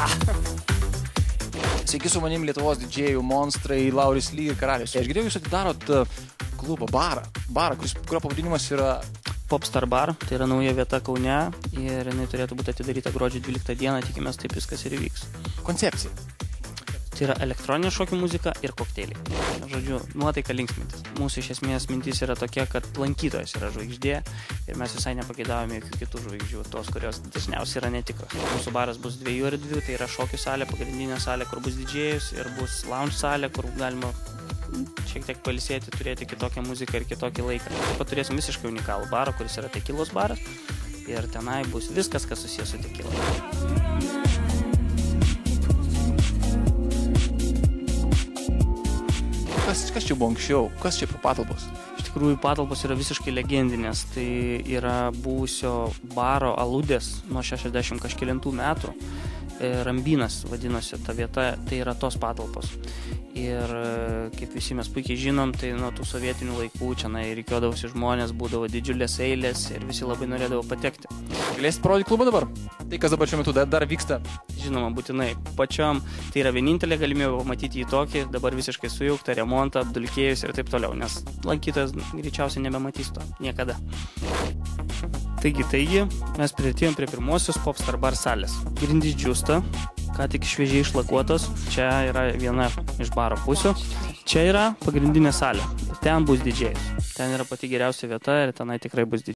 Sveiki su manim Lietuvos didžėjų monstrai Lauris Ly ir Karalius. Aš girdėjau, jūs atidarot klubą, barą, kurio pavadinimas yra Popstar Bar, tai yra nauja vieta Kaune ir jinai turėtų būti atidaryta gruodžio 12 dieną, tikimės taip viskas ir įvyks. Koncepcija. Tai yra elektroninė šokių muzika ir kokteiliai. Žodžiu, nuotaika linksmintis. Mūsų iš esmės mintis yra tokia, kad lankytojas yra žvaigždė ir mes visai nepageidavome jokių kitų žvaigždžių, tos, kurios dažniausiai yra netikros. Mūsų baras bus 2 erdvių, tai yra šokių salė, pagrindinė salė, kur bus didžėjus ir bus lounge salė, kur galima šiek tiek pailsėti, turėti kitokią muziką ir kitokį laiką. Taip pat turėsim visiškai unikalų barą, kuris yra tekilos baras ir tenai bus viskas, kas susijęs su tekila. Kas čia buvo anksčiau? Kas čia per patalpos? Iš tikrųjų, patalpos yra visiškai legendinės. Tai yra buvusio baro aludės nuo 60 kažkelintų metų. Rambynas vadinosi ta vieta, tai yra tos patalpos. Ir kaip visi mes puikiai žinom, tai nuo tų sovietinių laikų čia rikiuodavosi žmonės, būdavo didžiulės eilės ir visi labai norėdavo patekti. Galėsit parodyti klubą dabar? Tai kas dabar šiuo metu dar vyksta? Žinoma, būtinai. Pačiom tai yra vienintelė galimybė pamatyti jį tokį, dabar visiškai sujauktą, remontą, apdulkėjus ir taip toliau, nes lankytojas greičiausiai nebematys to niekada. Taigi, mes priartėjom prie pirmosios Popstar Bar salės. Grindys džiūsta, ką tik šviežiai išlakuotos. Čia yra viena iš baro pusių. Čia yra pagrindinė salė. Ten bus didžėjus. Ten yra pati geriausia vieta ir tenai tikrai bus didžėjus.